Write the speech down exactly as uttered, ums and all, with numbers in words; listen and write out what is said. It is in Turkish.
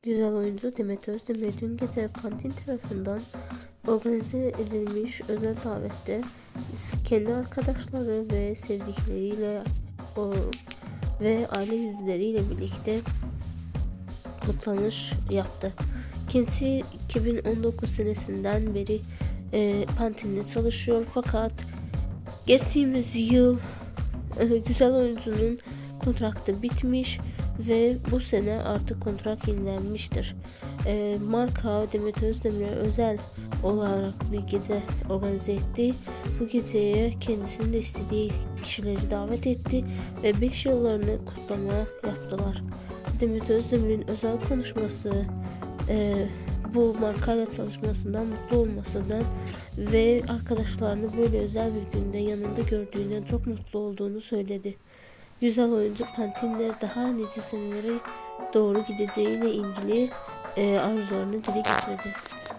Güzel oyuncu Demet Özdemir dün gece Pantin tarafından organize edilmiş özel davette kendi arkadaşları ve sevdikleriyle o, ve aile yüzleriyle birlikte kutlanış yaptı. Kendisi iki bin on dokuz senesinden beri e, Pantin'de çalışıyor, fakat geçtiğimiz yıl e, güzel oyuncunun kontratı bitmiş ve bu sene artık kontrat yenilenmiştir. E, marka Demet Özdemir'e özel olarak bir gece organize etti. Bu geceye kendisinin de istediği kişileri davet etti ve beş yıllarını kutlama yaptılar. Demet Özdemir'in özel konuşması, e, bu markayla çalışmasından, mutlu olmasından ve arkadaşlarını böyle özel bir günde yanında gördüğünden çok mutlu olduğunu söyledi. Güzel oyuncu Pantin'le daha nice senelere doğru gideceğiyle ilgili e, arzularını dile getirdi.